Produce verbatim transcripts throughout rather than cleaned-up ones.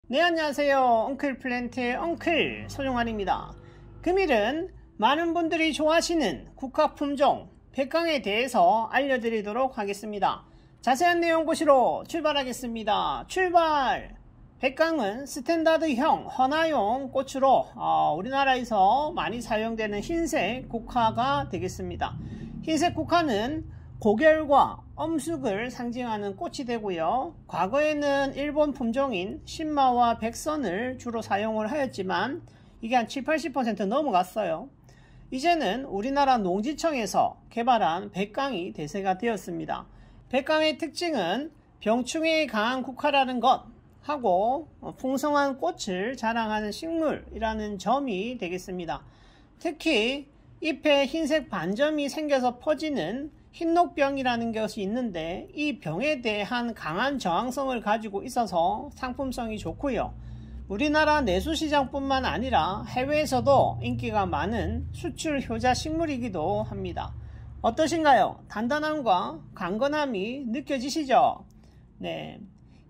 네, 안녕하세요. 엉클 플랜트의 엉클 소중환입니다. 금일은 많은 분들이 좋아하시는 국화 품종 백강에 대해서 알려드리도록 하겠습니다. 자세한 내용 보시러 출발하겠습니다. 출발! 백강은 스탠다드형 헌화용 꽃으로 어, 우리나라에서 많이 사용되는 흰색 국화가 되겠습니다. 흰색 국화는 고결과 엄숙을 상징하는 꽃이 되고요. 과거에는 일본 품종인 신마와 백선을 주로 사용을 하였지만 이게 한 칠십, 팔십 퍼센트 넘어갔어요. 이제는 우리나라 농지청에서 개발한 백강이 대세가 되었습니다. 백강의 특징은 병충해에 강한 국화라는 것 하고 풍성한 꽃을 자랑하는 식물이라는 점이 되겠습니다. 특히 잎에 흰색 반점이 생겨서 퍼지는 흰녹병이라는 것이 있는데 이 병에 대한 강한 저항성을 가지고 있어서 상품성이 좋고요. 우리나라 내수시장뿐만 아니라 해외에서도 인기가 많은 수출 효자 식물이기도 합니다. 어떠신가요? 단단함과 강건함이 느껴지시죠? 네,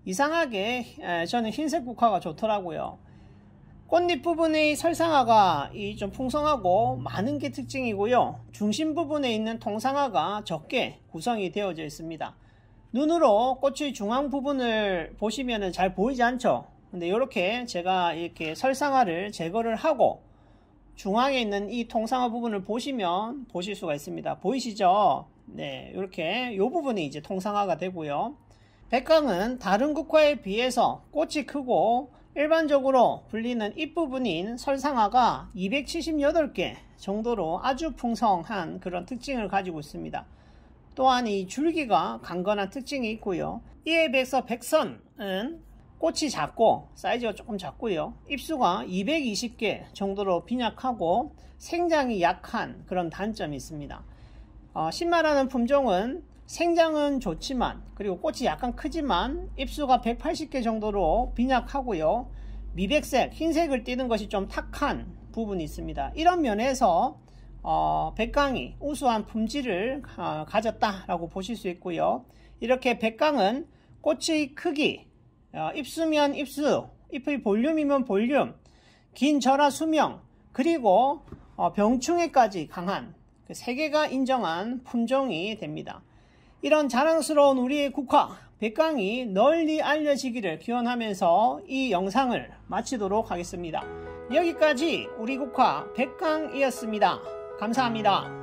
이상하게 저는 흰색 국화가 좋더라고요. 꽃잎 부분의 설상화가 좀 풍성하고 많은 게 특징이고요. 중심 부분에 있는 통상화가 적게 구성이 되어져 있습니다. 눈으로 꽃의 중앙 부분을 보시면 잘 보이지 않죠? 근데 이렇게 제가 이렇게 설상화를 제거를 하고 중앙에 있는 이 통상화 부분을 보시면 보실 수가 있습니다. 보이시죠? 네, 이렇게 이 부분이 이제 통상화가 되고요. 백강은 다른 국화에 비해서 꽃이 크고 일반적으로 불리는 잎부분인 설상화가 이백칠십팔 개 정도로 아주 풍성한 그런 특징을 가지고 있습니다. 또한 이 줄기가 강건한 특징이 있고요. 이에 비해서 백선은 꽃이 작고 사이즈가 조금 작고요. 잎수가 이백이십 개 정도로 빈약하고 생장이 약한 그런 단점이 있습니다. 어, 신마라는 품종은 생장은 좋지만 그리고 꽃이 약간 크지만 잎수가 백팔십 개 정도로 빈약하고요. 미백색, 흰색을 띠는 것이 좀 탁한 부분이 있습니다. 이런 면에서 어, 백강이 우수한 품질을 어, 가졌다라고 보실 수 있고요. 이렇게 백강은 꽃의 크기, 어, 잎수면 잎수, 잎의 볼륨이면 볼륨, 긴 절화 수명, 그리고 어, 병충해까지 강한 그 세 개가 인정한 품종이 됩니다. 이런 자랑스러운 우리의 국화 백강이 널리 알려지기를 기원하면서 이 영상을 마치도록 하겠습니다. 여기까지 우리 국화 백강이었습니다. 감사합니다.